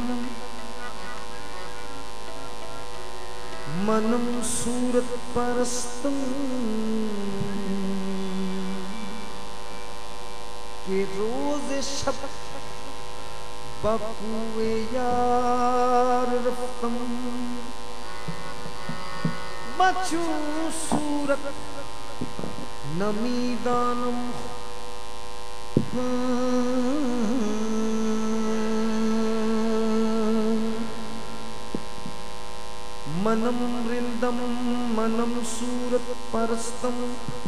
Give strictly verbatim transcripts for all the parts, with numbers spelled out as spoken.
मनम सूरत परस्तम के रोज शब बकुए यार रफ्तम बचू सूरत नमीदानम मनम रिंदम मनम सूरत परस्तम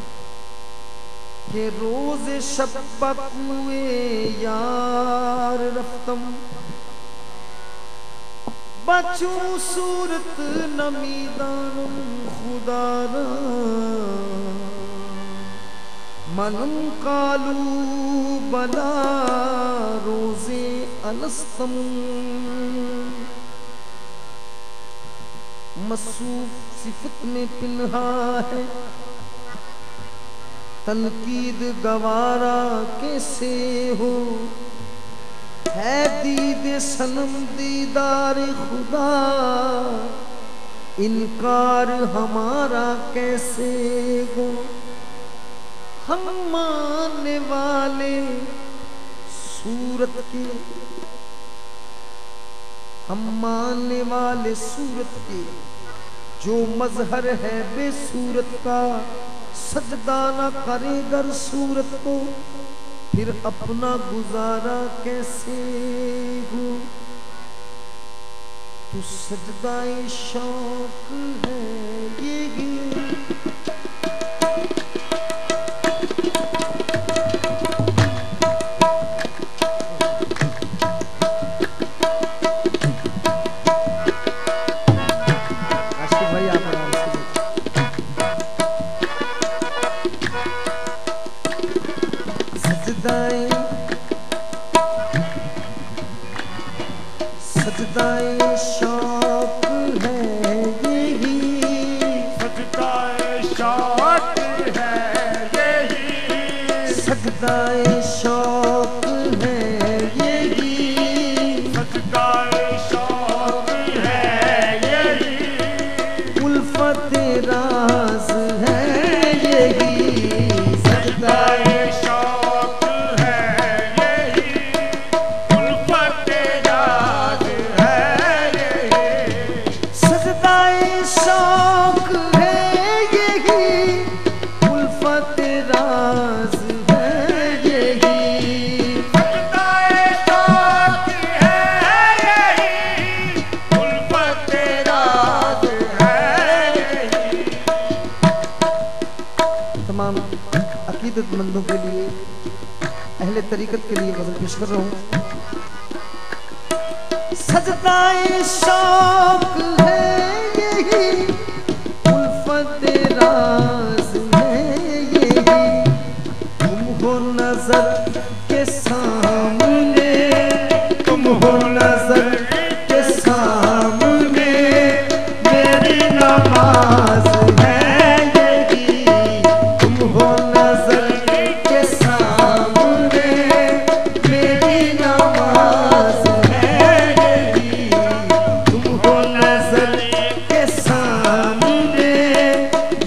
के रोज शब बकुए यार रफ्तम बचू सूरत नमीदानम खुदारा मनम कालू बला रोजे अलस्तम मसूफ सिफत में पिन्हा है तनकीद गवारा कैसे हो है दीद सनम दीदार खुदा इनकार हमारा कैसे हो। हम मानने वाले सूरत के हम मानने वाले सूरत के जो मजहर है बेसूरत का सजदा न करे गर सूरत को फिर अपना गुजारा कैसे हो। तू सजदाए शौक है ये सजदाए शौक है यही सजदाए शौक है यही सजदाए शौक है यही सजदाए शौक है यही उल्फत राज है यही सजदाए शौक है यही उल्फत राज सजदाए शौक है यही उल्फत राज है यही सजदाए शौक है यही उल्फत राज है यही। तमाम अकीदतमंदों के लिए अहले तरीकत के लिए गज़ल पेश कर रहा हूँ। सजदाए शौक है यही उल्फत राज है यही तुम हो नजर के सामने तुम हो नजर के सामने मेरी नमाज है यही तुम हो नजर के सामने मेरी नमाज है यही तुम हो नजर के सामने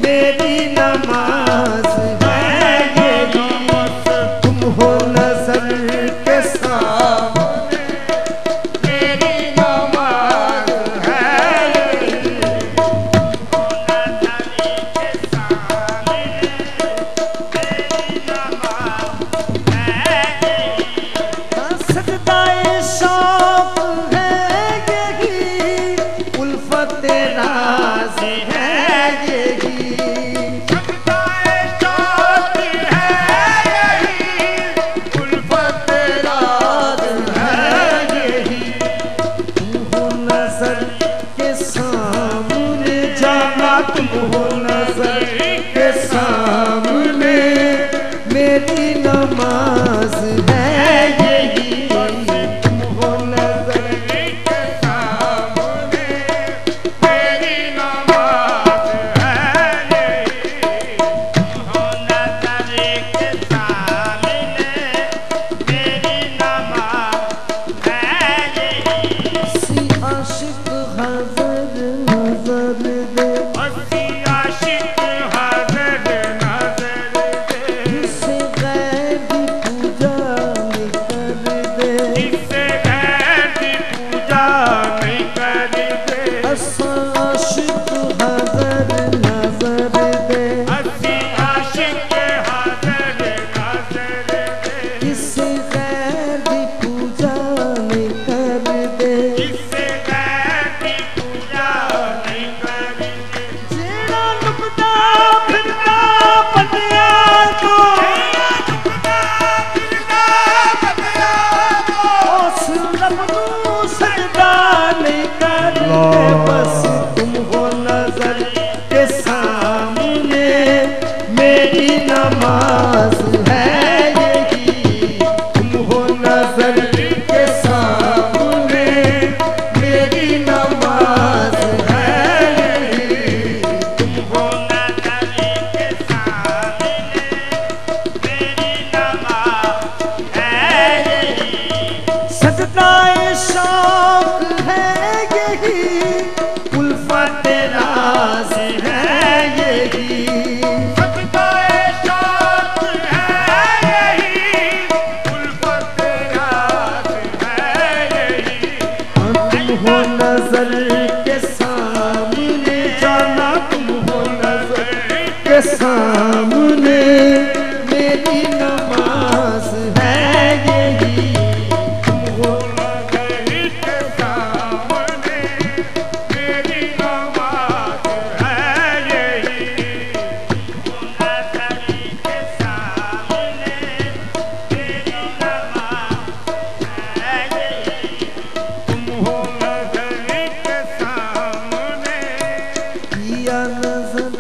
सजदा नहीं करते, बस तुम हो नजर के सामने, मेरी नमाज है यही। तुम हो नजर के सामने, मेरी नमाज है यही। तुम हो नजर के सामने, मेरी नमाज है यही। सजदाए शौक है यही, उल्फत राज है यही। सजदाए शौक है यही, उल्फत राज है यही। तुम हो नजर के सामने, जाना तुम हो नजर के सामने, मेरी नमाज है यही। तुम हो नजर के सामने, मेरी नमाज है यही। नजर के सामने, मेरी नमाज है यही। तुम हो नजर के सामने, पिया नजर,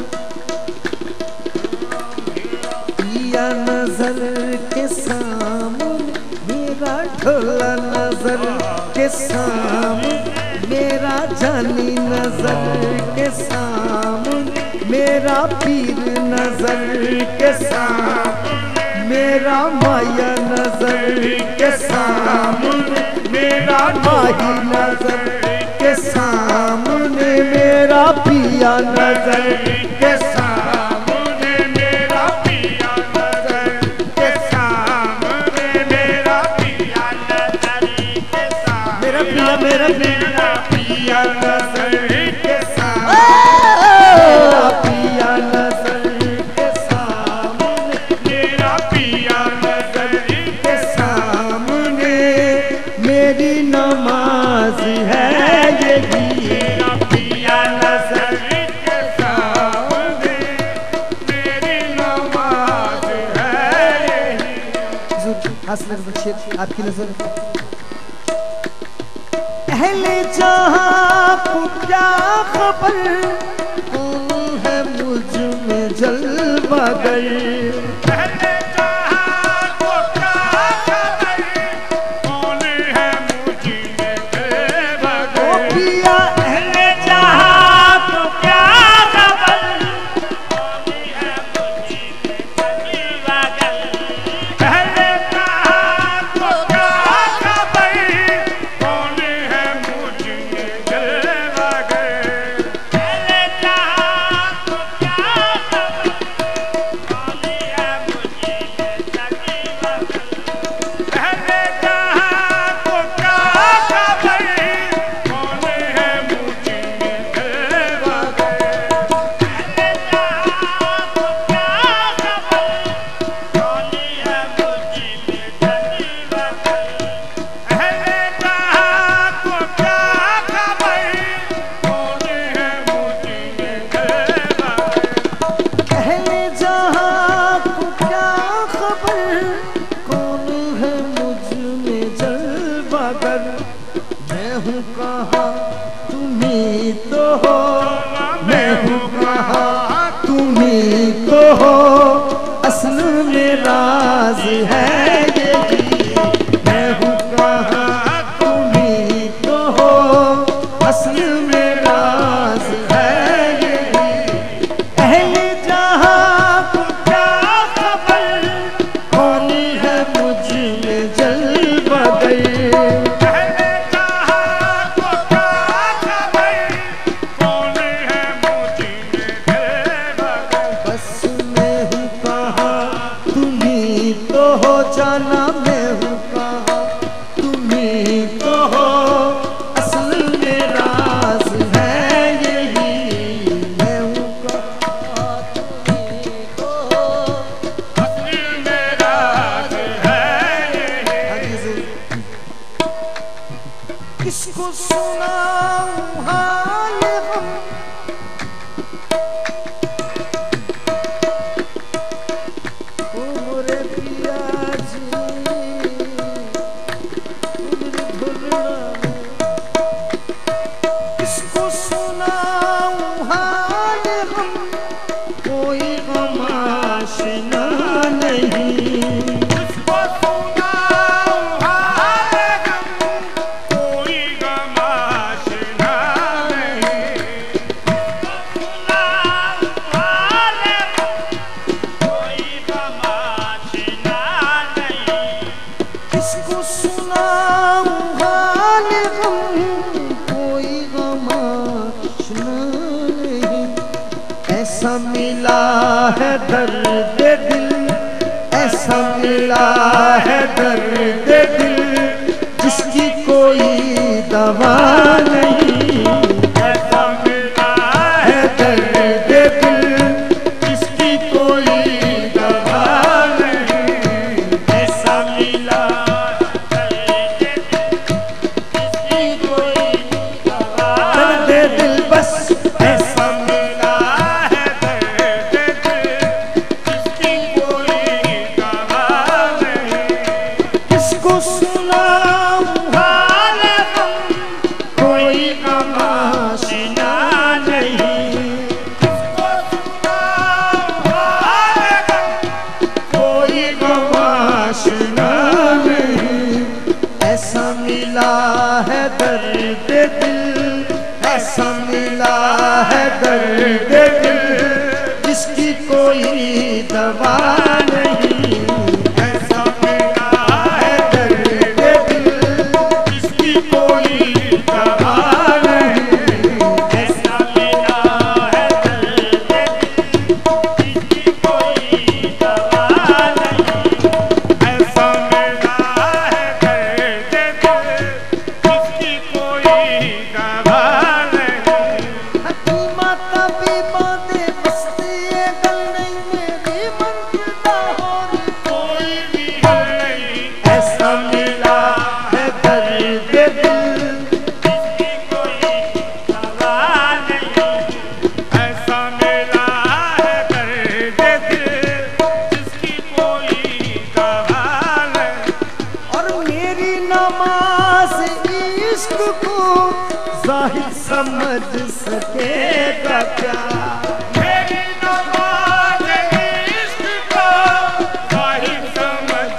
पिया नजर के सामने, मेरा ढोला नजर के सामने, मेरा जानी नजर के सामने, मेरा पीर नजर के सामने, मेरा माया नजर के सामने, मेरा माही नजर के सामने, मेरा पिया नजर के सामने, मेरा पिया नजर के सामने, मेरा पिया नजर के सामने, मेरा पिया मेरा पिया पिया नजर के सामने, मेरा पिया नजर के सामने, मेरा पिया नजर के सामने, मेरी नमाज है यही। मेरा पिया नजर के सामने, मेरी नमाज है यही। हासिल शेर आपकी नजर। अहले जहां को क्या खबर, कौन है मुझ में जलवागर। पहले जहां को क्या खबर, कौन है मुझ में ओ बगर। पिया अहले जहां को क्या खबर, कौन है मुझ में बगर। पहले जहां को क्या खबर, कौन है मुझ में बगर। पहले जहां को क्या खबर, कौन है मुझ में बगर। पहले जहां को क्या खबर, कौन है मुझ में बगर। पहले जहां को क्या खबर, कौन है मुझ में बगर। पहले जहां को क्या खबर, कौन है मुझ में बगर। अहले जहां को क्या खबर, कौन है मुझ में जलवागर। मैं हूँ कहाँ तुम ही तो हो, मैं हूँ कहाँ तुम ही तो हो, असल में राज है यही। मैं हूँ कहाँ तुम ही तो हो, असल में राज है यही। अहले जहां को क्या खबर, कौन है मुझ में जलवागर। पहले जहां को क्या खबर, कौन है मुझ में बगर। बस मैं हूँ कहाँ तुम ही तो हो, जाना मैं हूँ कहाँ तुम ही तो हो, असल में राज है यही। मैं हूँ कहाँ तुम ही तो हो, असली में राज है यही। किसको सुनाऊं हाल हम, ओ मोरे पिया जी, उम्र भुलना में किसको सुनाऊं हाल हम, कोई गम आशना नहीं। किसको सुनाऊं हाल हम, कोई गम आशना नहीं। किसको सुनाऊं हाल हम, कोई गम आशना नहीं। ऐसा मिला है दर्द दिल, ऐसा मिला है दर्द दिल, जिसकी कोई दवा नहीं। ऐसा मिला है दर्द दिल, जिसकी कोई दवा नहीं। ऐसा मिला जिसकी कोई दवा दर्द दिल बस ऐसा मिला है दर्द दिल जिसकी कोई दवा नहीं। किसको सुनाऊं हाल हम, कोई गम आशना नहीं। किसको सुनाऊं हाल हम, कोई गम आशना नहीं। ऐसा मिला है दर्द दिल, ऐसा मिला है दर्द दिल, जिसकी कोई दवा नहीं। ऐसा मिला है दर्द दिल, जिसकी कोई दवा नहीं। ऐसा मिला है दर्द दिल जिसकी कोई दवा नहीं। ऐसा मिला है दर्द दिल जिसकी कोई दवा नहीं। हकीमा तबीबा दे बस्ती ये गल नहीं, मेरी मंजिल लाहौर कोई भी है नहीं ऐसा मिला है दर्द दिल। जिसकी कोई दवा नहीं। ऐसा मिला है दर्द दिल जिसकी कोई दवा नहीं। और मेरी नमाज इश्क को जाहिर समझ सकेगा क्या। मेरी नमाज इश्क को जाहिर समझ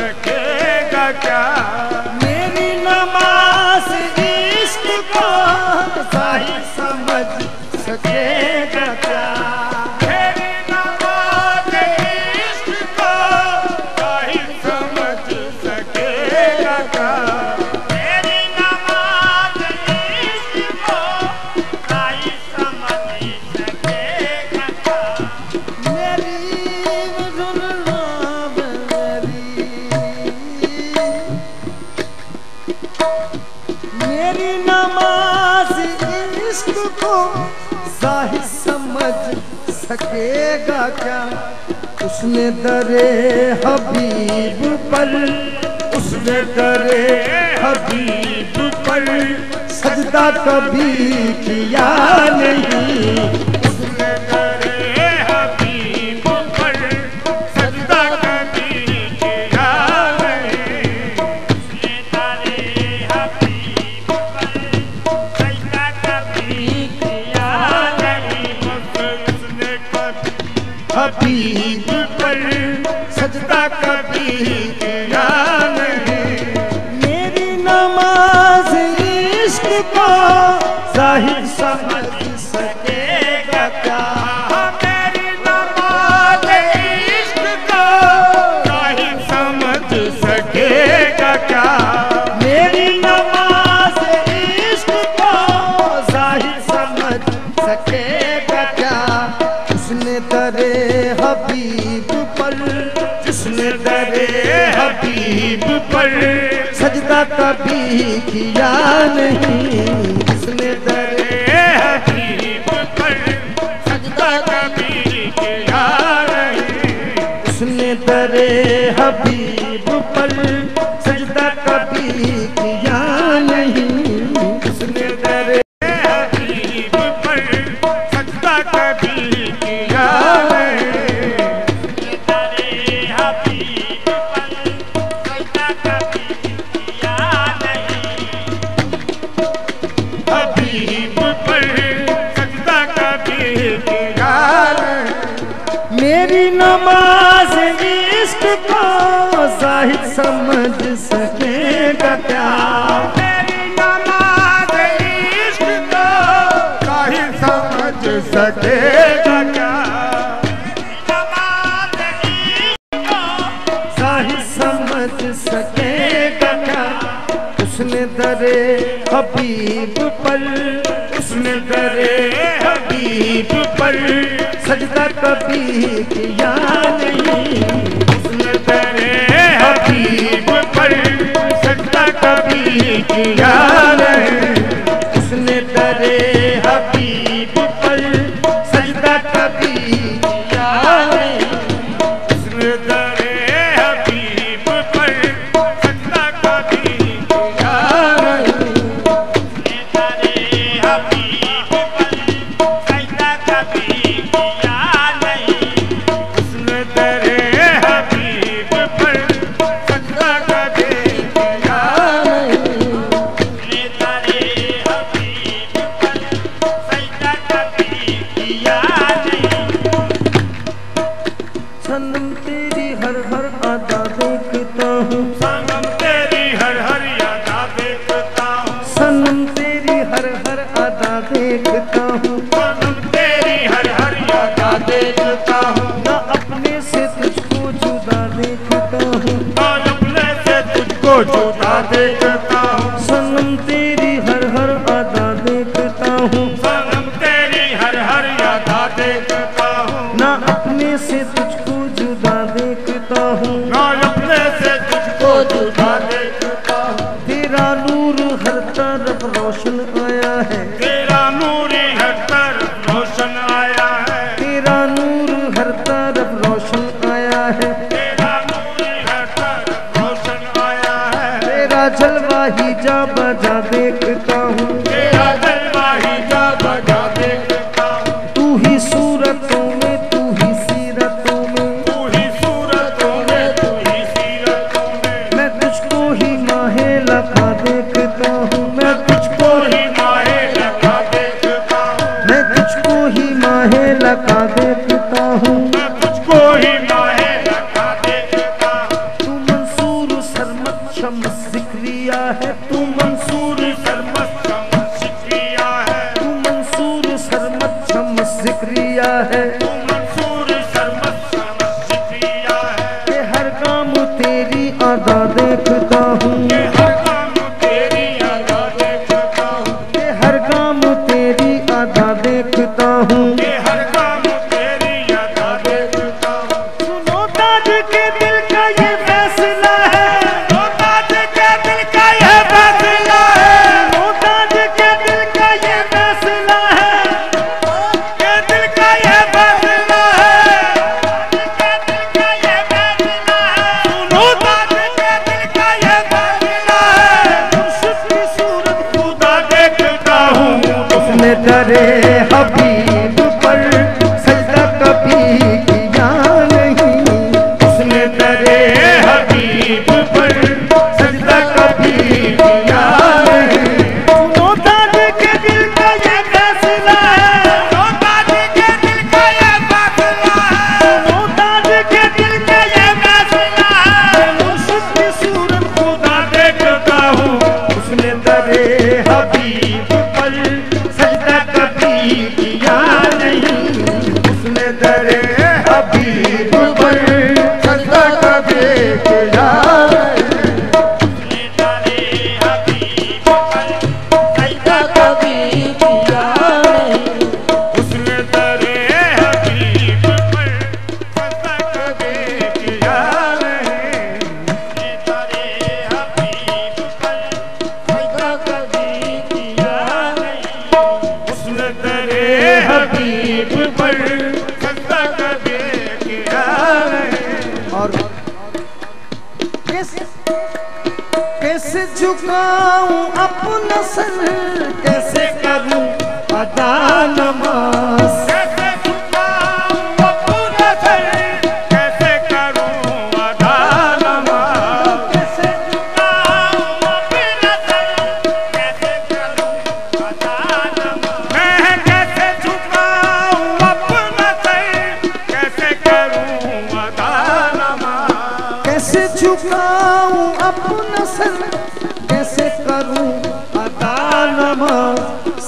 सकेगा क्या। मेरी नमाज इश्क को जाहिर समझ सकेगा क्या। मेरी नमाज इश्क को जाहिर समझ सकेगा क्या। मेरी नमाज इश्क को जाहिर समझ सकेगा क्या। मेरी जुल्म मेरी, मेरी नमाज इश्क को जाहिर समझ सकेगा क्या। उसने दरे हबीब पर, उसने दरे हबीब पर सजदा कभी किया नहीं। उसने दरे हबीब पर सजदा कभी किया नहीं। उसने दरे हबीब पर सजदा कभी किया नहीं। उसने कभी हबीब पर सजदा कभी किया नहीं। मेरी नमाज इश्क को जाहिर समझ सकेगा क्या। मेरी नमाज इश्क को जाहिर समझ सकेगा क्या। मेरी नमाज इश्क को जाहिर समझ सकेगा क्या। उसने दरे हबीब पर, जिसने दरे हबीब पर सजदा कभी किया नहीं। उसने दरे हबीब पर सजदा कभी किया नहीं। उसने दरे हबीब पर सजदा कभी किया नहीं। उसने दरे हबीब पर सजदा कभी किया नहीं। दरे हबीब पर सजदा कभी किया नहीं। हबीब मेरी नमाज इश्क को जाहिद समझ सकेगा क्या? मेरी नमाज इश्क को जाहिद समझ सकेगा क्या? नमाज इश्क को जाहिद समझ सकेगा क्या? उसने दरे हबीब पर, उसने दरे हबीब पर सजदा कभी किया नहीं। उसने तेरे हबीब पर सजदा कभी किया नहीं। उसने दरे हबीब पर सजदा कभी किया नहीं। उसने तेरे हबीब पर सजदा कभी किया नहीं। उसने तेरे हबीब पर सजदा कभी किया नहीं। उसने तेरे हबीब पर सजदा कभी किया नहीं। उसने तेरे हबीब पर सजदा कभी किया नहीं। सनम तेरी हर हर अदा देखता हूँ, सनम तेरी हर हर यादा देखता हूँ। सनम तेरी हर हर अदा देखता हूँ। सनम तेरी हर हर यादा देखता हूँ। ना अपने से तुझको जुदा देखता हूँ। और अपने से तुझको जुदा देखता हूँ। सनम तेरी हर हर अदा देखता हूँ। सनम तेरी हर हर यादा देखता हूँ। ना अपने से तुझको जुदा देखता हूँ। और अपने से तुझको जुदा देखता हूँ। तेरा नूर हर तरफ रोशन आया है। तेरा नूर हर तरफ रोशन आया है। तेरा नूर हर तरफ रोशन आया है। तेरा नूर हर तरफ रोशन आया है। तेरा जलवा ही जा बजा देखता हूँ। तेरा जलवा ही जा बजा देखता हूँ। तू ही सूरतों में, तू ही सीरतों में, तू ही सूरतों में, तू ही सीरतों में। मैं तुझको ही माहे लखा देखता हूँ। मैं तुझको तू ही ही माहे लगा देखता हूँ। मैं तुझको ही माहे लखा देखता हूँ। मैं तुझको ही माहे लगा देखता हूँ। तू मंसूर सरमत शम्स जिक्रिया है। तू मंसूर सरमत शम्स जिक्रिया है। तू मंसूर सरमत शम्स जिक्रिया है। तू मंसूर सरमत शम्स जिक्रिया है। के हर काम तेरी अदा देखता हूँ। ये हर काम तेरी अदा देखता हूँ। के हर काम तेरी अदा देखता हूँ। ये हर काम तेरी अदा देखता हूँ। सुनो ताज के दिल का ये फैसला है। तो ताज के दिल का ये फैसला है। सुनो ताज के दिल का ये फैसला है। के दिल का ये फैसला है। के दिल का ये फैसला है। सुनो ताज के दिल का ये फैसला है। मुर्शिद की सूरत खुदा देखता हूँ। उसने दरे हबीब पर सजदा कभी किया नहीं। उसने दरे हबीब पर सजदा कभी किया नहीं। सुनो ताज के दिल का ये फैसला है। तो ताज के दिल का ये फैसला है। सुनो ताज के दिल का ये फैसला है। मुर्शिद की सूरत खुदा देखता हूँ। उसने दरे हबीब पर सजदा कभी किया नहीं। उसने दरे हबीब पर सजदा कभी किया नहीं। तेरे हबीब पर सजदा कभी किया नहीं। उसने तेरे हबीब पर सजदा कभी किया नहीं। तेरे हबीब पर सजदा कभी किया नहीं। उसने तेरे हबीब पर सजदा कभी किया नहीं। और कैसे कैसे झुकाऊं अपना सर, कैसे करूं अदा नमाज। कैसे झुकाऊं अपना सर, कैसे करूं अदा नमाज। कैसे झुकाऊं अपना सर, कैसे करूं अदा नमाज। मैं कैसे झुकाऊं अपना सर, कैसे करूं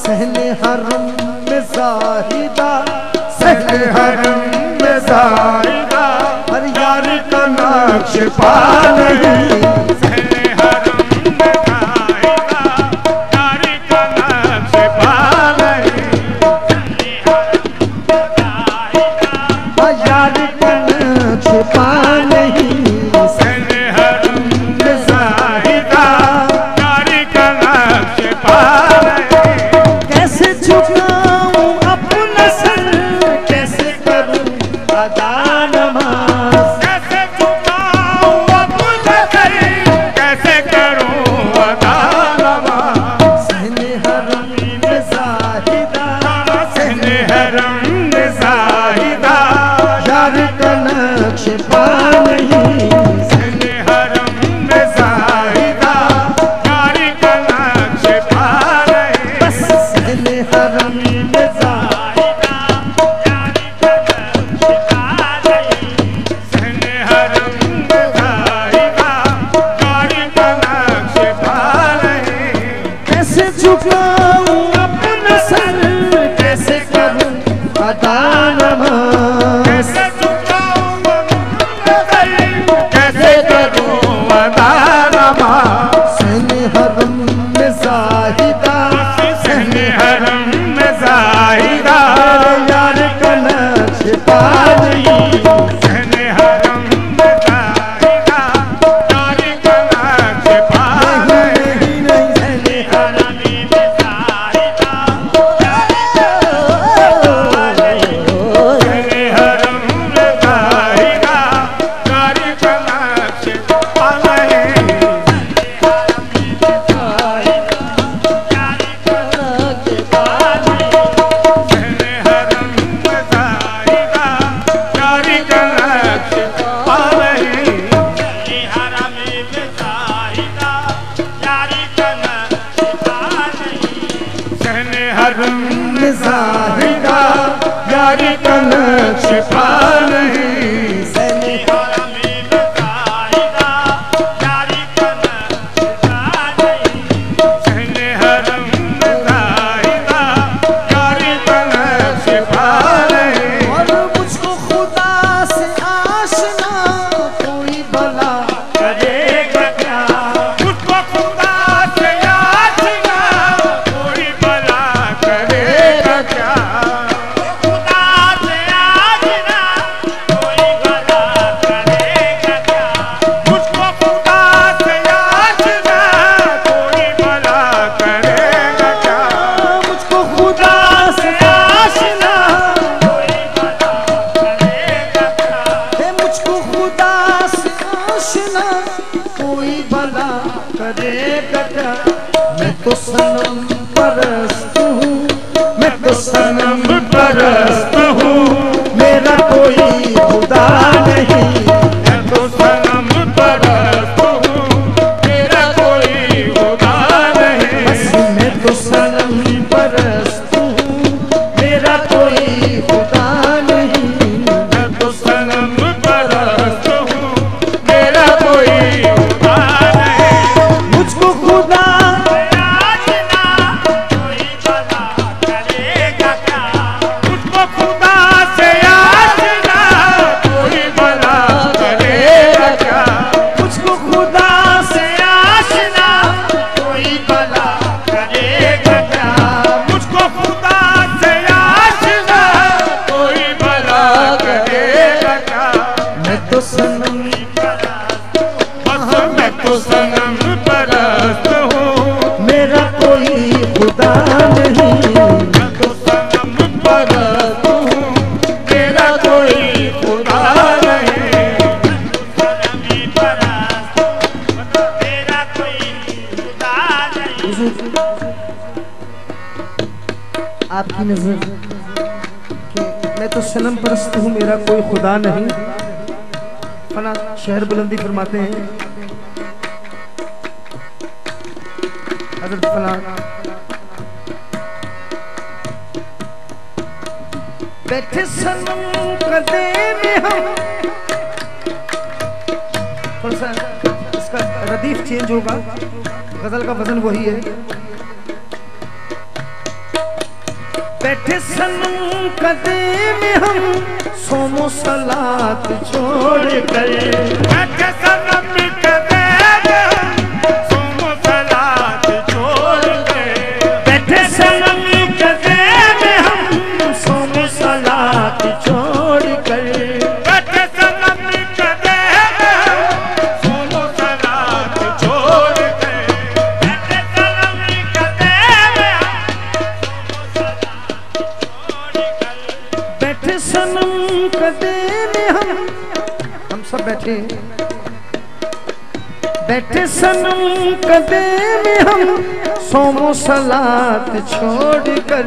सहने हरम में जाहिदा, सहने हरम में जाहिदा, हर यार का नक्श पा नहीं। सहने हरम में जाहिदा, यार का नक्श पा नहीं। यार का नक्श पा नहीं। सहने हरम में जाहिदा, यार का नक्श पा नहीं। कैसे झुकाऊं अपना सर, कैसे करूं अदा नमाज, कैसे झुकाऊं अपना सर, कैसे करूं अदा नमाज। सहने हरम में जाहिदा, सहने हरम में जाहिदा, यार का नक्श पा नहीं। सहने हरम में जाहिदा, यार का नक्श पा नहीं। बस सहने हरम में जाहिदा, यार का नक्श पा नहीं। सहने हरम में जाहिदा, यार का नक्श पा नहीं। कैसे झुकाऊं अपना सर, कैसे करूं अदा नमाज, कैसे झुकाऊं अपना सर, कैसे करूं अदा नमाज। सहने हरम में जाहिदा, सहने हरम में जाहिदा, यार का नक्श पा नहीं। सहने हरम में जाहिदा, यार का नक्श पा नहीं। नहीं नहीं सहने हरम में जाहिदा, सहने हरम में जाहिदा, यार का नक्श पा नहीं। सहने हरम में जाहिदा, यार का नक्श पा नहीं। सहने हरम में जाहिदा, यार का नक्श पा नहीं। सहने हरम में जाहिदा, यार का नक्श पा नहीं। सहने हरम में जाहिदा, यार का नक्श पा नहीं। सहने हरम में जाहिदा, यार का नक्श पा नहीं। और मुझको खुदा से आशना कोई भला करेगा क्या, मुझको खुदा से याचना कोई भला करेगा क्या। खुदा से याचना कोई भला करेगा क्या। मुझको खुदा से याचना कोई भला करेगा क्या। मुझको खुदा से आशना, कोई भला करेगा क्या। है मुझको खुदा से आशना कोई भला करेगा क्या। मैं तो सनम परस्त हूँ, मैं तो सनम परस्त हूँ, मेरा कोई खुदा नहीं। मैं तो सनम परस्त हूँ, मेरा कोई खुदा नहीं। बस मैं तो सनम परस्त हूँ, मेरा कोई खुदा नहीं। मैं तो सनम परस्त हूँ, मेरा कोई खुदा नहीं। मुझको खुदा याचना कोई भला करेगा क्या। मुझको खुदा से याचना कोई भला करेगा क्या। मुझको खुदा से आशना कोई भला करेगा क्या। मुझको खुदा से आशना कोई भला करेगा क्या। मैं तो सनम बस मैं तो सनम परस्त हूँ, मेरा कोई खुदा नहीं। मैं तो सनम परस्त हूँ, मेरा कोई खुदा नहीं। सनम परस्त हूँ, मेरा कोई खुदा नहीं। आपकी नजर कि मैं तो सनम परस्त हूँ, मेरा कोई खुदा नहीं। फना शहर बुलंदी फरमाते हैं हजरत फला, बैठे सनम कदे में हम। थोड़ा सा इसका रदीफ चेंज होगा, गजल का वजन वही है। बैठे सनम कदे में हम सोमो सलात छोड़ गए, बैठे सनम कदे में हम सोमो सलात छोड़ गए, बैठे सनम कदे में हम सोमो सलात छोड़ गए, बैठे सनम कदे में हम सोमो सलात छोड़ गए, बैठे सनम कदे में हम बैठे सनम कदे में हम हम सब बैठे बैठे सनम कदे में हम सोमो सलात छोड़ कर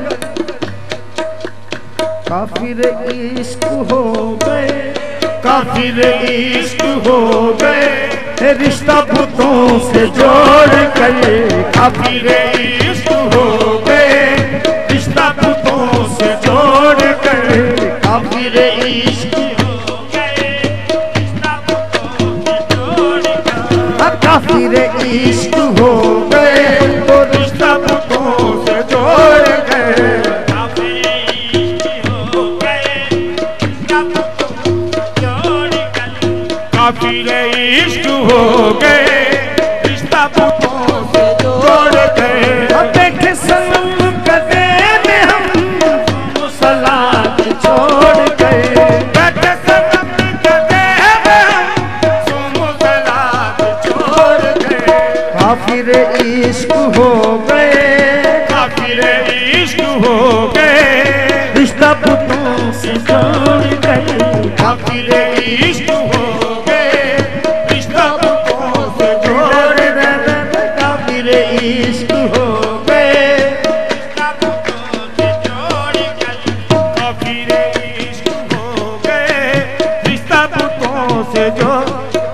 काफिर इश्क हो गए, काफिर इश्क हो गए, रिश्ता बुतों से जोड़ कर काफिर इश्क हो गए, रिश्ता बुतों से जोड़ कर, काफिर इश्क हो गए, रिश्ता बुतों से जोड़ कर, काफिर इश्क हो गए तो रिश्ता बुतों से जोड़ गए, काफिर इश्क हो गए, रिश्ता बुतों से जोड़ कर, काफिर इश्क हो गए, रिश्ता बुतों से जोड़ गए, बैठे सनम कदे में हम सलात छोड़ गए, बैठे सनम कदे में हम सोमो सलात छोड़ गए, काफिर इश्क हो गए, काफिर इश्क हो गए, रिश्ता बुतों से जोड़ गए, काफिर इश्क हो गए, रिश्ता बुतों से जोड़ गए, काफिर इश्क हो गए, रिश्ता बुतों से जोड़ गए, काफिर इश्क हो गए, रिश्ता बुतों से जोड़।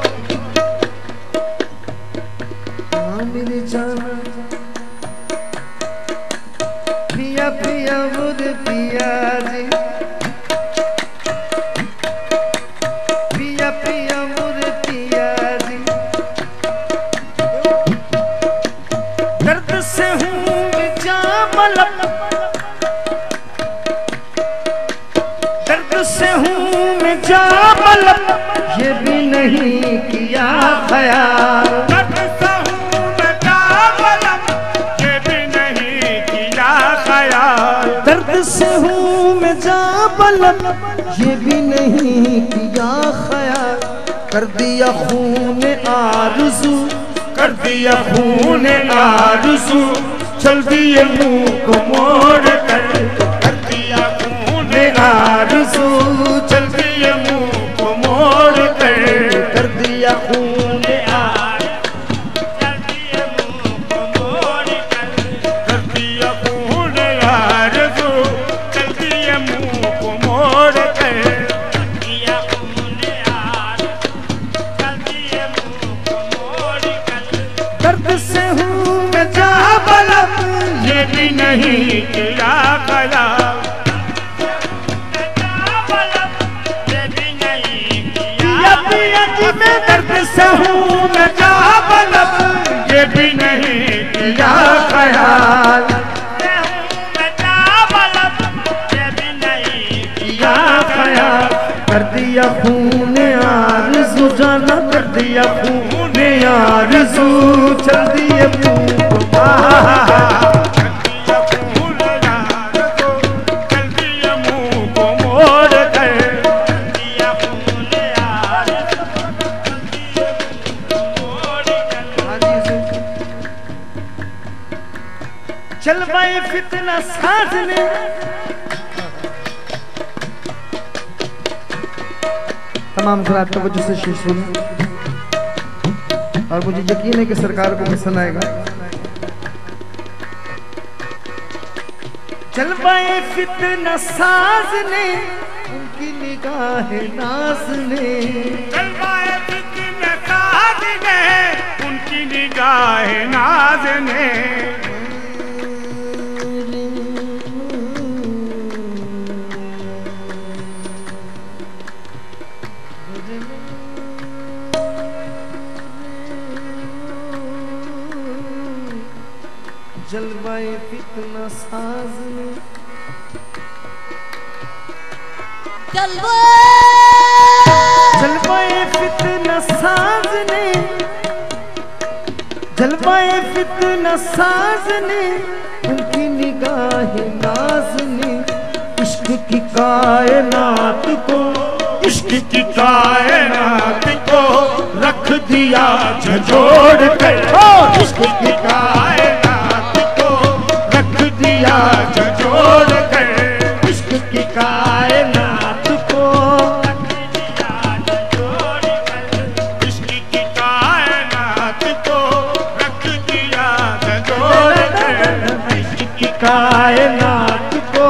हाँ मेरी जाना पिया पिया मुझे पिया जी, पिया पिया मुझे पिया जी, दर्द से हूँ बेजामलब, दर्द से हूँ मैं जामलब, ये भी नहीं किया ख्याल, दर्द से हूँ मैं जामलब, ये भी नहीं किया ख्याल, दर्द से हूँ मैं जामलब, ये भी नहीं किया ख्याल, कर दिया खून आरज़ू, कर दिया खून आरज़ू, चल दिए मुंह को मोड़ कर, कर दिया खून आरज़ू, चल दिए मुंह को मोड़ कर, कर दिया खून चल दिए मुंह को मोड़ कर, कर दिया खून आरज़ू, चल दिए मुंह को मोड़ कर, कर दिया खून आरज़ू, चल दिए मुंह को मोड़ कर, दर्द से हूँ मैं जामलब, ये भी नहीं किया ख्याल, ये भी नहीं पिया पिया जी मैं दर्द से हूँ मैं जामलब, ये भी नहीं किया ख्याल, किया ख्याल, कर दिया खून आरज़ू जाना, कर दिया खून आरज़ू, चल दिए मुंह को आहा, चल भाई फितना साधने, तमाम ज़रा तवज्जो से शेर सुने और मुझे यकीन है कि सरकार को पसंद आएगा। चल भाई फितना साजने, उनकी निगाह नाज ने, जलवाए फितने साधने, उनकी निगाह नाज ने, जलवाए फितना साज ने, जलवाए फितना साज ने, जलवाए फितना साज ने, उनकी निगाह नाज ने इश्क की कायनात को, इश्क की कायनात को रख दिया झंझोड़ कर। इश्क की कायनात को रख दिया झंझोड़ कर। इश्क की कायनात को, इश्क की कायनात को रख दिया झंझोड़ कर। इश्क की कायनात को,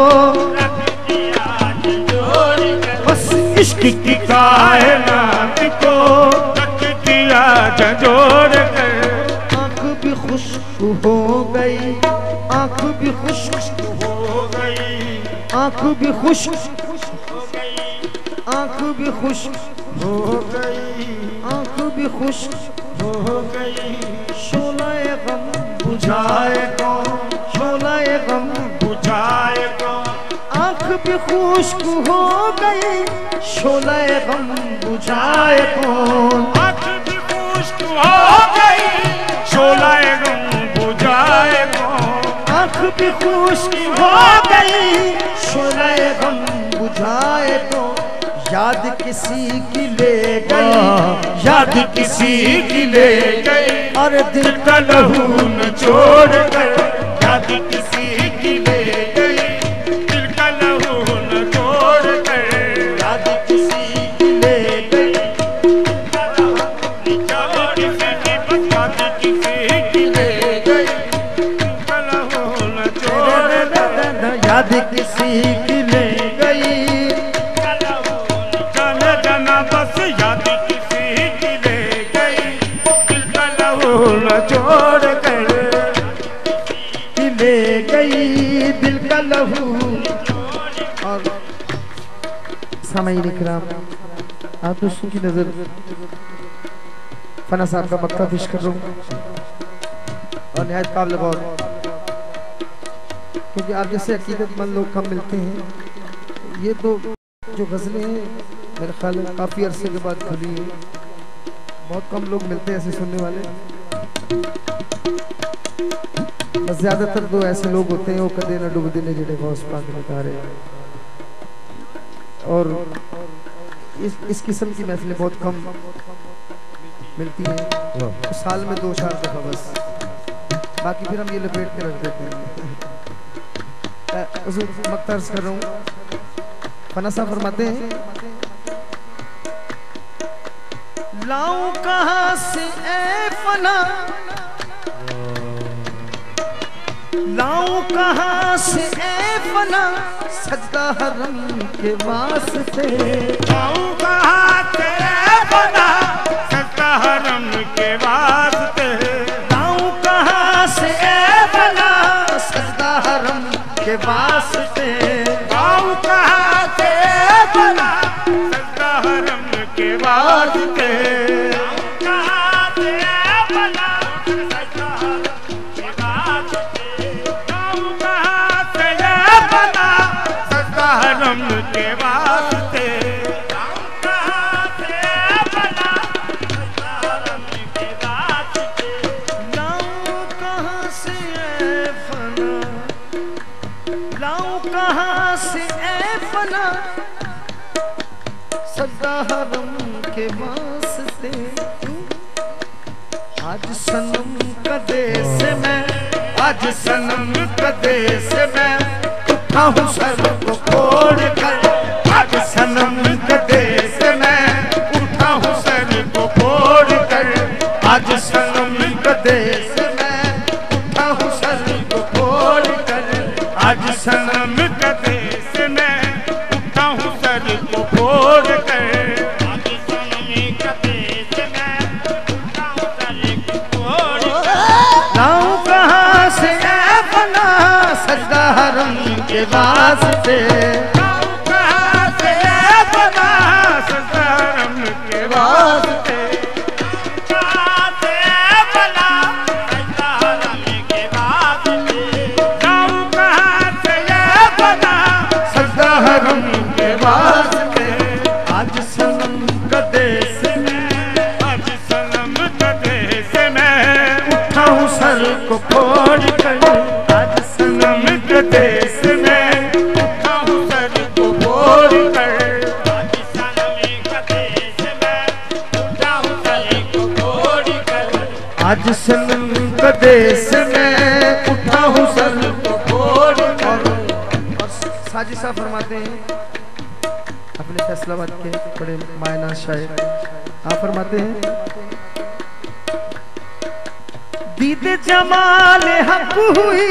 बस इश्क की कायनात को रख दिया झंझोड़ कर। आँख भी खुश्क हो गई, आँख भी खुश्क हो गई, आँख भी खुश्क, हो गई, आँख भी खुश्क हो गई, आँख भी खुश्क हो गई। शोलाए गम बुझाए कौन, शोलाए गम, बुझाए कौन। आँख भी खुश्क हो गई, शोलाए गम बुझाए कौन। आँख भी खुश्क हो गई, शोलाए गम बुझाए कौन। आँख भी खुश्क हो गई, शोलाए गम बुझाए कौन। याद किसी की ले गई, याद किसी की ले गई और दिल का लहू निचोड़ कर। याद किसी की ले गई दिल का लहू निचोड़ कर। याद किसी की ले गई, याद किसी की ले गई दिल का लहू निचोड़ कर। याद किसी की ले गई, जाने जाना बस याद किसी की ले गई दिल का लहू निचोड़ कर। की ले गई दिल का लहू। और सामईन इकराम, आप दोस्तों की नजर फना साहब का मक्का पेश कर रहा हूँ और निहायत काबिल गौर, क्योंकि आप जैसे अकीदतमंद लोग कम मिलते हैं। ये तो जो गज़लें हैं मेरे ख्याल में काफ़ी अरसे के बाद खुली है, बहुत कम लोग मिलते हैं ऐसे सुनने वाले। बस ज़्यादातर तो ऐसे लोग होते हैं वो कदे न डूबदे ने जिहड़े गौस पाक ने तारे। और इस इस किस्म की महफिलें बहुत कम मिलती हैं, तो साल में दो चार दफ़ा बस, बाकी फिर हम ये लपेट के रख देते हैं। मक्ता अर्ज़ कर रहा हूँ, फना साहब फरमाते हैं, लाऊं कहाँ से ए फना, लाऊं कहाँ से ए फना, सजदा हरम के वास्ते। लाऊं कहाँ से फना, सजदा हरम के वास्ते। लाऊं कहाँ से ए फना, सजदा हरम के वास्ते। लाऊं कहाँ से फना, सजदा हरम के वास्ते। कहाँ से फना, सजदा हरम के वास्ते। लाऊं कहाँ से फना, सजदा हरम के वास्ते। लाऊं कहाँ से फना, सजदा हरम के वास्ते। लाऊं कहाँ से ए फना, लाऊं कहाँ से ए फना, सजदा हरम के वास्ते। आज सनम कदे से मैं, आज सनम कदे से मैं उठा हूँ सर को फोड़ कर। आज सनम कदे से मैं उठा हूँ सर को फोड़ कर। आज सनम कदे से मैं उठा हूँ सर को फोड़ कर। आज सनम कदे से मैं उठा हूँ सर को फोड़ कर। आज सनम कदे से मैं उठा हूँ सर को फोड़ कर। लाऊं कहाँ से ए फना, सजदा हरम के वास्ते। लाऊं कहाँ से फना, सजदा हरम के वास्ते। कहाँ से फना, सजदा हरम के वास्ते। लाऊं कहाँ से फना, सजदा हरम के वास्ते। माजी साहब फरमाते हैं अपने फैसलाबाद के बड़े मायना शायर, आप फरमाते हैं दीदे जमाल हक हुई,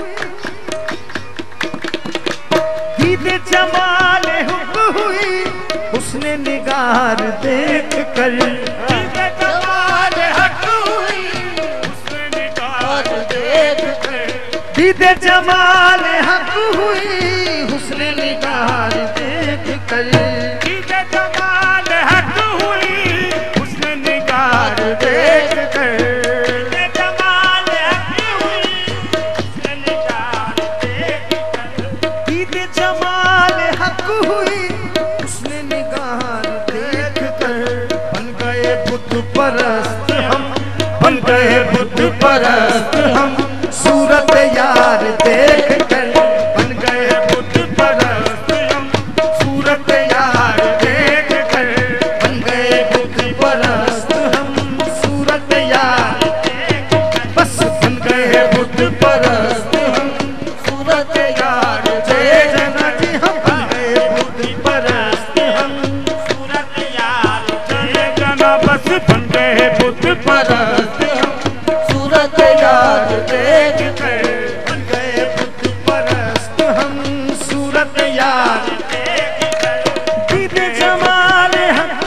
दीदे जमाल हक हुई उसने निगार देख कर, दीदे जमाल हक हुई उसने निगार देख कर, दीदे जमाल हक हुई हुस्न निगार देख कर, दीदे जमाल हक हुई उसने निगार देख कर, दीदे जमाल हक हुई उसने निगार देख कर, दीदे जमाल हक हुई उसने निगार देख कर, बन गए बुत परस्त हम, बन गए बुत परस्त हम सूरत यार देख कर, बन गए बुत परस्त हम सूरत यार देख कर, बन गए बुत परस्त हम सूरत यार देख कर, बस बन गए बुत परस्त हम सूरत यार देख कर, जी हम बन गए बुत परस्त हम सूरत यार देख कर, बस बन गए बुत परस्त हम सूरत यार देख कर, बन गए बुत परस्त हम सूरत यार देख कर, दीदे जमाल हक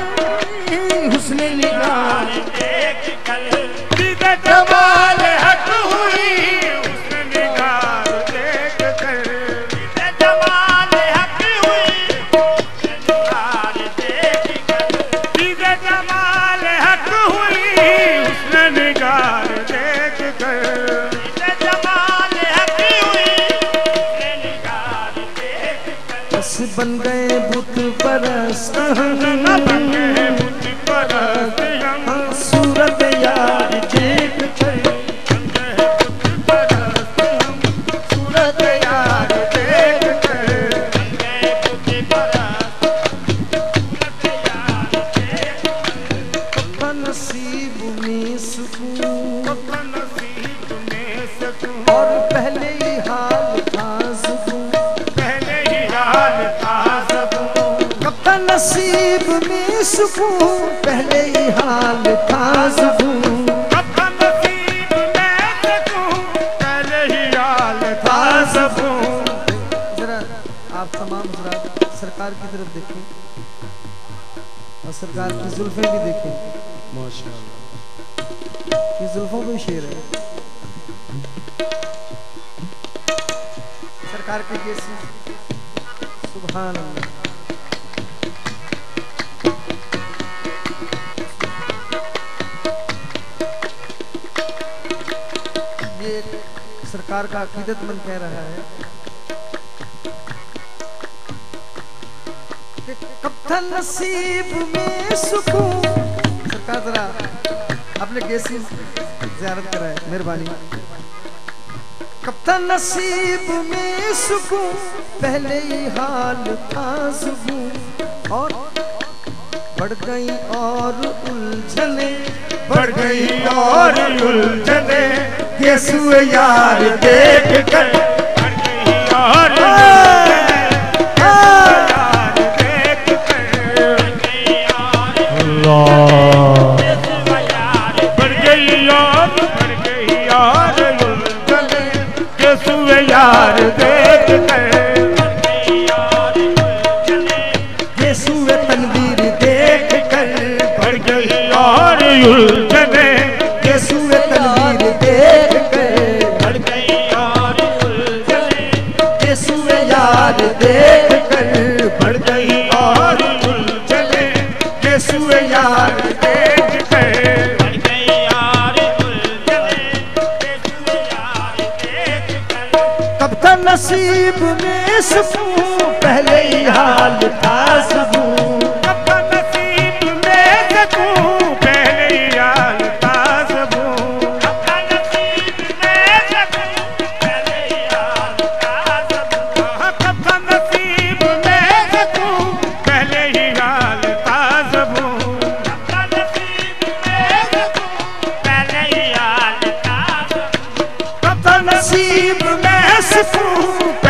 हुस्न निगार देख कर, दीदे जमाल हक हुई उसने निगार देख कर, दीदे जमाल हक हुई उसने निगार देख कर, दीदे जमाल हक हुई उसने निगार देख कर, दीदे जमाल हक हुई उसने निगार देख कर, बस बन गए बुत परस्त न बन हम गए बुत परस्त हम, सूरत यार देख कर, बन गए बुत परस्त हम, सूरत यार देख कर, बन गए बुत परस्त, सूरत यार देख कर, नसीब में सुकून अपन नसीब में सकूं, और पहले ही हाल था सुकून, पहले ही हाल था सबूं, कब था नसीब में सुकून पहले ही हाल था सुकून, अपन नसीब में सकूं, पहले ही हाल था सबूं, जरा आप तमाम हजरात सरकार की तरफ देखें और सरकार की जुल्फें भी देखें, माशाअल्लाह ये जुल्फों में शेर है, सरकार के केस सुभान अल्लाह। ये सरकार का अकीदतमंद कह रहा है कि कब था नसीब में सुकून, सरकार जरा अपने केस की ज़ियारत कराए मेहरबानी, कब था नसीब में सुकून पहले ही हाल था सुकून, और बढ़ गई और उलझने, बढ़ गई और उलझने, यीशु यार देख कर, बढ़ गई और उलझने, यार देख कर, बढ़ गई और यीशु यार, बढ़ गई और बढ़ गई और उलझने, यीशु यार देख कर, बढ़ गई और उलझने, यीशु तनवीर देख कर, बढ़ गई और उलझने, यीशु तनवीर देख कर, बढ़ गई और उलझने, यीशु यार देख कर, बढ़ गई और उलझने, यीशु यार देख कर, बढ़ गई और उलझने, यीशु यार देख कर, कब था नसीब में सुकून पहले ही हाल था सुकून, कब था नसीब में सकूं पहले ही हाल था सबूं, कब था नसीब में सकूं पहले ही हाल था सबूं, कब था नसीब में सकूं पहले ही हाल था सबूं, कब था नसीब में सकूं पहले ही हाल था सबूं, कब था नसीब में सुकून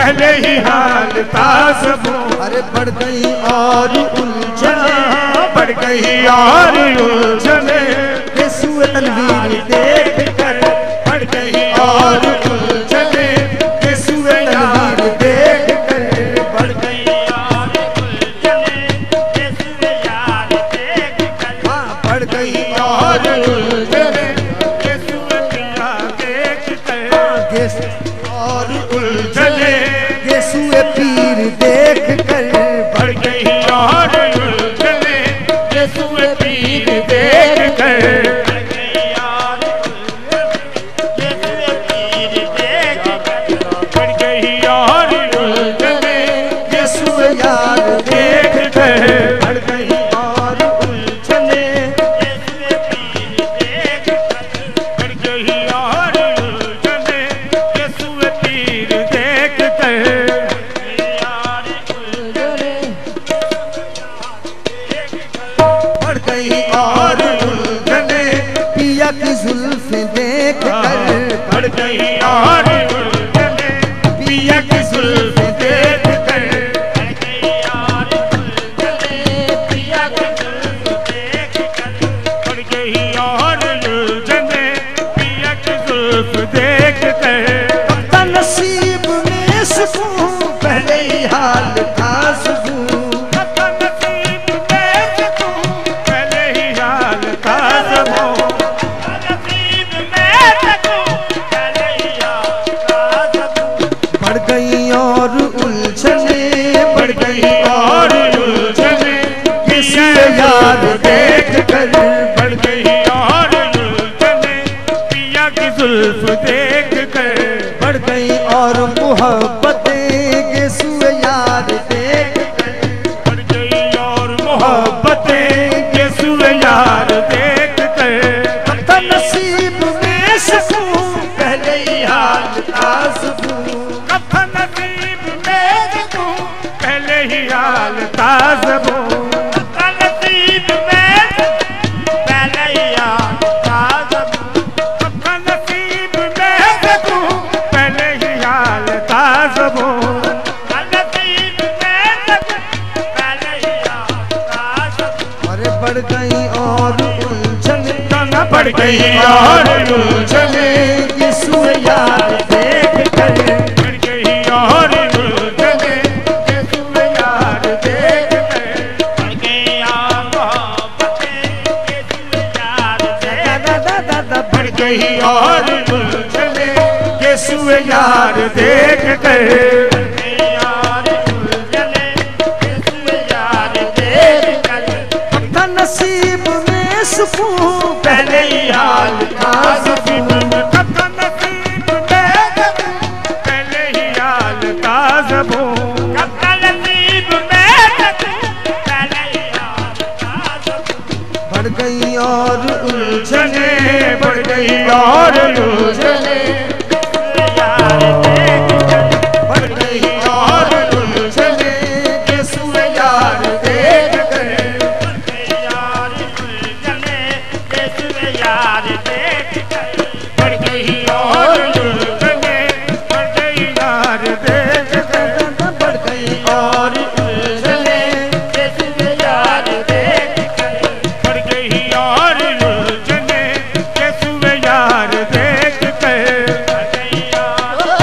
पहले ही हाल ताज़बो। अरे बढ़ गई और उलझने, बढ़ गई और उलझने, ये सूए तनवीर देख कर बढ़ गई और उलझने, ये सूए यार देख कर बढ़ गई और उलझने, ये सूए यार देख कर। हाँ बढ़ गई और उलझने, ये सूए यार देख कर। गेस और उलझने, ये सूए पीर देख कर बढ़ गई और उलझने, ये सूए पीर देख कर। बढ़ गई और उलझने, ये सूए पीर देख कर। बढ़ गई और उलझने, ये सूए यार देख कर। बढ़ गई और उलझने, ये सूए पीर देख कर। बढ़ गई और उलझने, ये सूए पीर देख कर। बढ़ गई और उलझने, पिया की जुल्फें देख कर बढ़ गई और उलझने, पिया की जुल्फें देख कर। बढ़ गई और उलझने, पिया की जुल्फें देख कर। बढ़ गई और उलझने, पिया की जुल्फें देख कर। अब तो नसीब में सुकून पहले ही हाल था सुकून। नसीब में सुकून पहले ही हाल ताज़बो। नसीब में सुकून पहले ही हाल ताज़बो। बढ़ गई और उलझने, बढ़ गई और उलझने, किसी याद देख कर बढ़ गई और उलझने, पिया की जुल्फ देख कर। बढ़ गई और मोहब्बतें के सुए यार देख कर। बढ़ गई और मोहब्बतें के सूए यार देख कर। अब तो नसीब में सुकून पहले ही हाल था सुकून। कब नसीब में सुकून पहले ही हाल ताज़बो। नसीब में पहले ही हाल ताज़बो। कब नसीब में सुकून पहले ही हाल ताज़बो। नसीब में सुकून पहले ही हाल ताज़बो। अरे बढ़ गई और उलझने, तना बढ़ गई और उलझने, ये सुए यार देख कर बढ़ गई और उलझने, ये सूए यार देख कर। बढ़ गई और मोहब्बतें, ये सूए यार देख कर। दादा दादा बढ़ गई और उलझने, ये सूए यार देख कर। बढ़ गई और उलझने, ये सूए यार देख कर। अब तो नसीब में सुकून पहले ही हाल ताज़बो। कब नसीब में सुकून पहले ही हाल ताज़बो। कब नसीब में सुकून पहले ही हाल ताज़बो। बढ़ गई और उलझने, उलझने बढ़ गई और उलझने, यार देख कर। बढ़ गई और उलझने, ये सूए यार देख कर। बढ़ गई और उलझने, ये सूए यार देख कर। बढ़ गई और उलझने, बढ़ गई यार देख कर। बढ़ गई और उलझने, ये सूए यार देख कर। बढ़ गई और उलझने, ये सूए यार देख कर। बढ़ गई और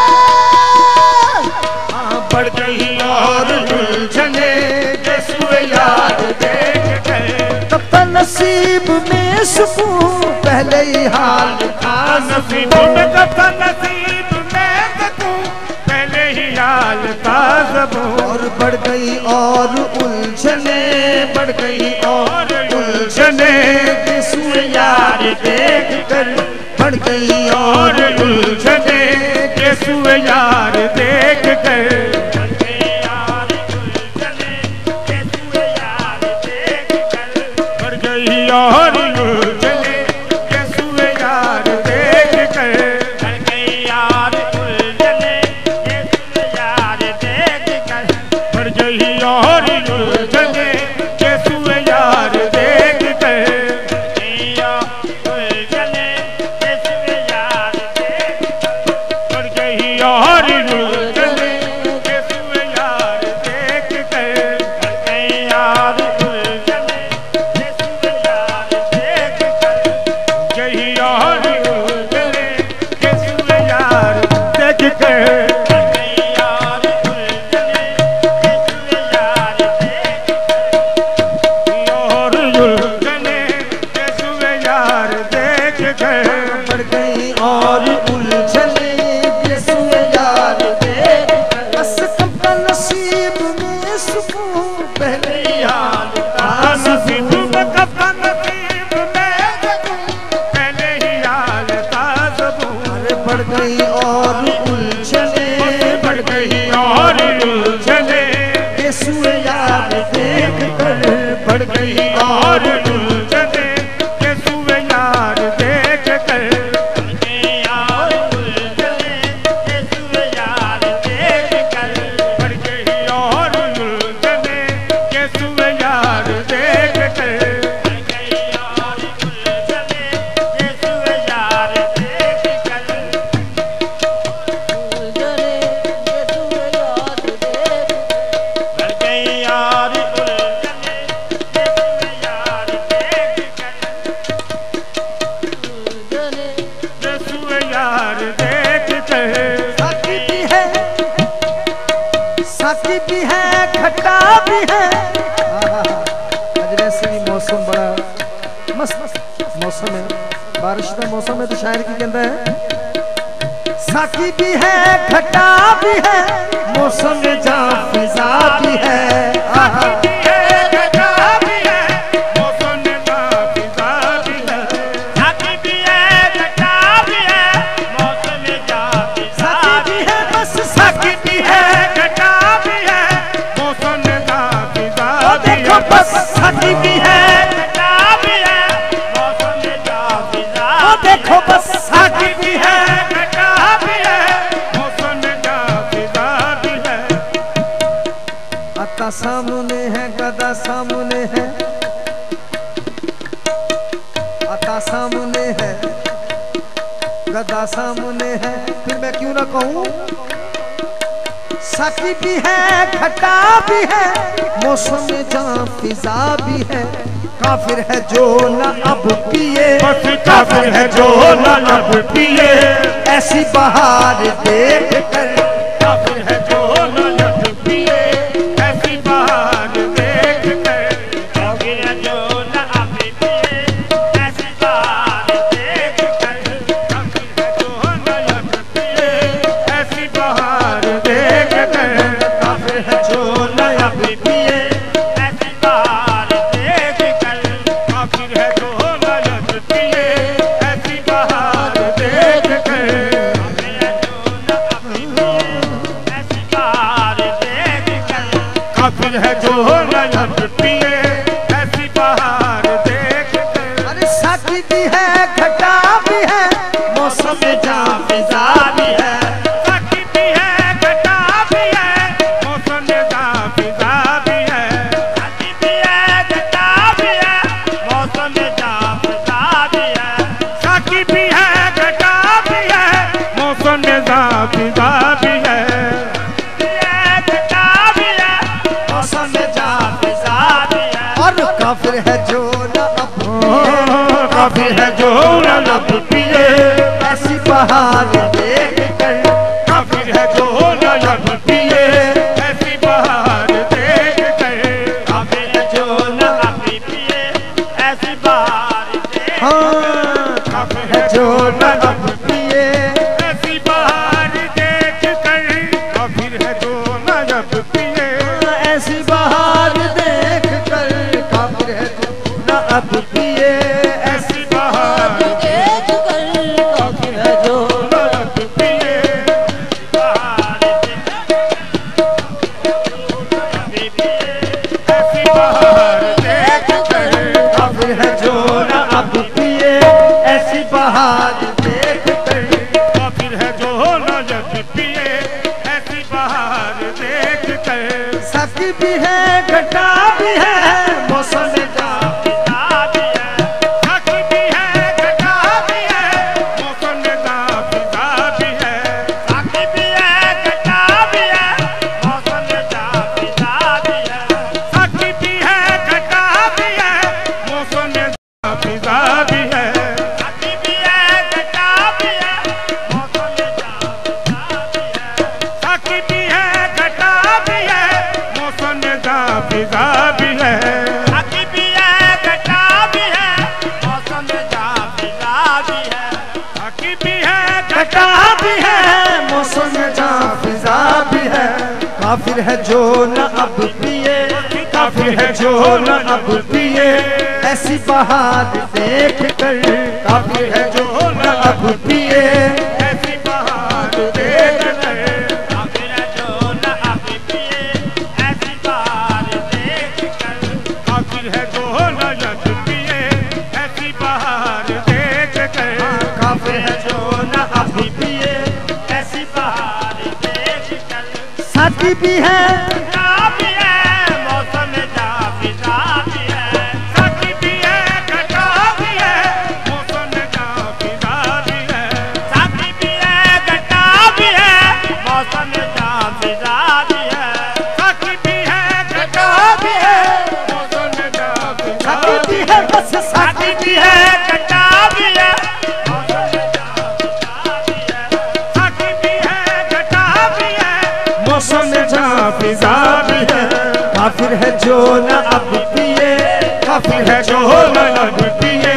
हाँ, बढ़ गई और उलझने, ये सूए यार देख कर। तब तो नसीब में सुकून पहले ही हाल था नसीब में कब नसीब में सुकून पहले ही हाल ताज़बो। और बढ़ गई और उलझने, बढ़ गई और उलझने, ये सुए यार देख कर। बढ़ गई और उलझने, ये सूए यार देख कर। बढ़ गई और उलझने, ये सूए यार देख कर। बढ़ गई और उलझने, ये सूए यार देख कर। बढ़ गई और उलझने, ये सूए यार देख कर। बढ़ गई और उलझने, ये सूए यार देख कर। बढ़ गई और उलझने, साकी भी है खट्टा भी है। आज वैसे भी मौसम बड़ा मस्त मौसम है, बारिश का मौसम है, तो शायर की कहता है साकी भी है खट्टा भी है, मौसम जा फिजा भी है। साकी भी है खट्टा भी है, मौसम जा फिजा। देखो बस साकी भी है खट्टा भी है, मौसम जा फिजा भी है। आता सामने है गदा सामने है, आता सामने है गदा सामने है, फिर मैं क्यों ना कहूं साकी भी है खट्टा भी है, मौसम जहाँ फिजा भी है। काफिर है जो न अब पिए, काफिर है जो न अब पिए, ऐसी बहार देख कर। काफिर है जो न अब पिए, ऐसी बहार देख कर। काफिर है जो न अब पिए, ऐसी बहार देख कर। काफिर है जो न अब पिए, ऐसी बहार देख कर। काफिर है जो न अब पिए, ऐसी बहार देख कर। काफिर है जो न अब पिए, ऐसी बहार देख कर। काफिर है जो न अब पिए, ऐसी बहार देख कर। अरे साकी भी है खट्टा भी है, मौसम जा फिजा भी है। साकी भी है खट्टा भी है, मौसम जा फिजा भी है। साकी भी है खट्टा भी है, मौसम जा फिजा भी है। साकी भी है खट्टा भी है, मौसम जा फिजा भी है। और काफिर है जो न अब पिए, काफिर है जो न अब पिए, ऐसी बहार देख कर। काफिर है जो न अब पिए, ऐसी बहार देख कर। काफिर है जो न अब पिए, ऐसी बहार देख कर। काफिर है जो न अब पिए, ऐसी बहार देख कर। काफिर है जो न अब पिए, ऐसी बहार देख कर। काफिर है जो न अब पिए, ऐसी बहार देख कर। काफिर है जो न अब पिए, ऐसी बहार देख कर। काफिर है जो न अब पिए, ऐसी बहार देख कर। काफिर है जो न अब पिए, ऐसी बहार देख कर। साकी भी है खट्टा भी है, मौसम जा फिजा भी है। साकी भी है खट्टा भी है, मौसम जा फिजा भी है। साकी भी है खट्टा भी है, मौसम जा फिजा भी है। साकी भी है खट्टा भी है, मौसम जा फिजा भी है। साकी भी है खट्टा भी है, मौसम जा फिजा भी है। साकी भी है खट्टा भी है, मौसम जा फिजा भी है। साकी भी है खट्टा भी है, मौसम जा फिजा भी है। साकी भी है खट्टा भी है, मौसम जा फिजा भी है। काफिर है जो न अब पिए, काफिर है जो न अब पिए, ऐसी बहार देख कर। काफिर है जो न अब पिए, ऐसी बहार देख कर। काफिर है जो न अब पिए, ऐसी बहार देख कर। काफिर है जो न अब पिए, ऐसी बहार देख कर। काफिर है जो न अब पिए, ऐसी बहार देख कर। साकी भी है खट्टा भी है, मौसम जा फिजा भी है। साकी भी है खट्टा भी है, मौसम जा फिजा भी है। साकी भी है खट्टा भी है, मौसम जा फिजा भी है। साकी भी है खट्टा भी है, मौसम जा फिजा भी है। बस साकी भी है खट्टा भी है, मौसम जा फिजा भी है। साकी भी है खट्टा भी है, मौसम जा जहाँ फिजा भी है। काफिर है जो न अब पिए, काफिर है जो न अब पिए,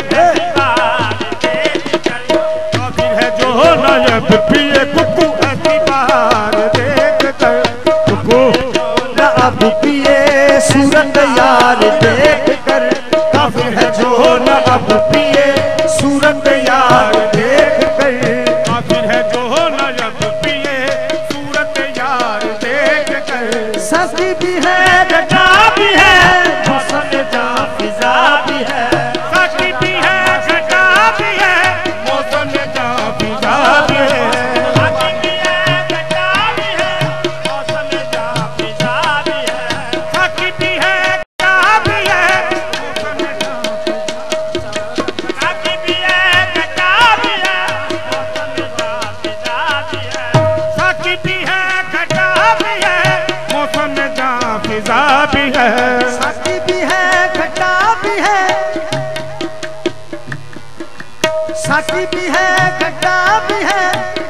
काफिर है जो न अब पिए। कुकू ऐसी बहार देख कर, कुकू न अब पिए सूरत यार देख कर। काफिर है जो न अब पिए सूरत यार देख कर। काफिर है जो न अब पिए सूरत यार देख कर। सस्ती भी है घटा भी है, मौसम जहाँ फिजा भी है। साकी भी है घटा भी है, मौसम जहाँ फिजा भी है। साकी भी है घटा भी है, मौसम जहाँ फिजा भी है। साकी भी है घटा भी है, मौसम जहाँ साकी भी है घटा भी है, मौसम जहाँ फिजा भी है। साकी भी है घटा भी है, मौसम जहाँ फिजा भी है। साकी भी है घटा भी है, साकी भी है घटा भी है,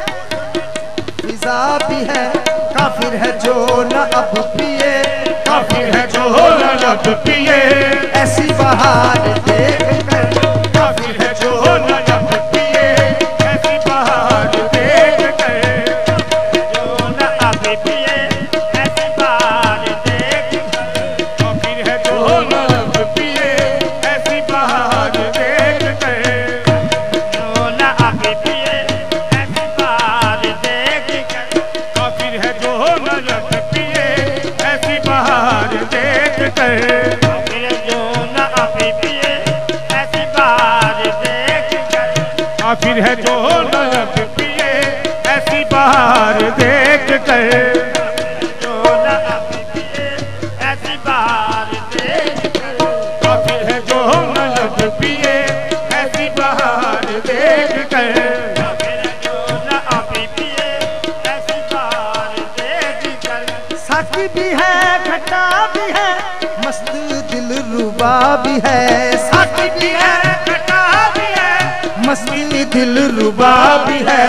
फिजा भी है। काफिर है जो न अब पिए, काफिर है जो न अब पिए, ऐसी बहार देख कर। काफिर है जो न अब पिए, ऐसी बहार देख कर। जो न अब पिए, ऐसी बहार देख कर। काफिर है जो न अब पिए, ऐसी बहार देख कर। जो न अब पिए, ऐसी बहार देख कर। काफिर है जो न अब पिए, ऐसी बहार देख कर। काफिर जो न अब पिए, ऐसी बहार देख कर। काफिर है जो न अब पिए, ऐसी बहार देख कर। जो न अब पिए, ऐसी बहार देख कर। काफिर है जो न अब पिए, ऐसी बहार देख कर। काफिर है जो न अब पिए, ऐसी बहार देख कर। साकी भी है घटा भी है, मस्त दिल रुबा भी है। साकी भी है घटा भी है, मस्त दिल रुबा भी है,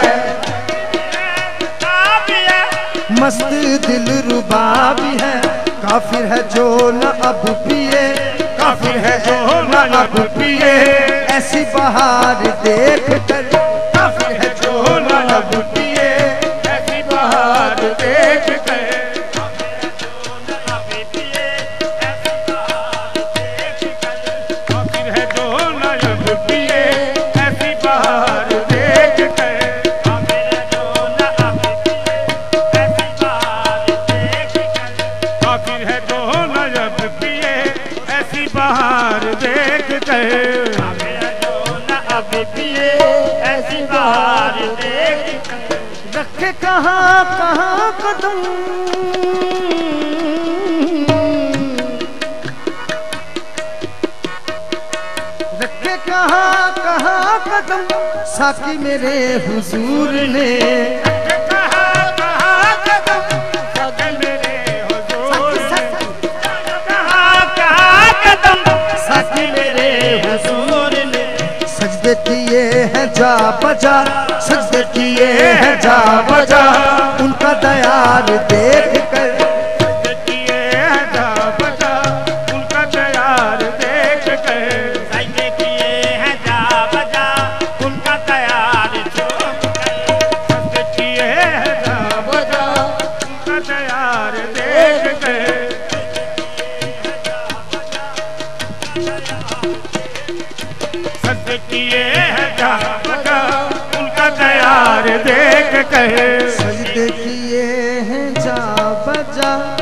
घटा भी है। मस्त दिल रुबा भी है। काफिर है जो न अब पिए, काफिर है जो न अब पिए, ऐसी बहार देख कर। काफिर है जो न अब पिए, ऐसी बहार देख कर। काफिर है जो न अब पिए, ऐसी बहार देख कर। काफिर है जो न अब पिए, ऐसी बहार देख कर। काफिर है जो न अब पिए, ऐसी बहार देख कर। काफिर है जो न अब पिए, ऐसी बहार देख कर। रखे कहाँ कहाँ कदम, रखे कहाँ कहाँ कदम, साकी मेरे हुजूर ने। कहा कहा कदम, साकी मेरे हुजूर ने। कहा कहा कदम, साकी मेरे हुजूर ने। सजदे किए हैं जा बजा, सजदे किए हैं जा बजा, उनका दयार देख कर। किए हैं जा बजा, उनका दयार देख कर। सजदे किए हैं जा बजा, उनका दयार झूम कर। सजदे किए हैं जा बजा, उनका दयार देख कर। सजदे किए हैं जा बजा, उनका दयार देख कर। सजदे किए हैं जा बजा,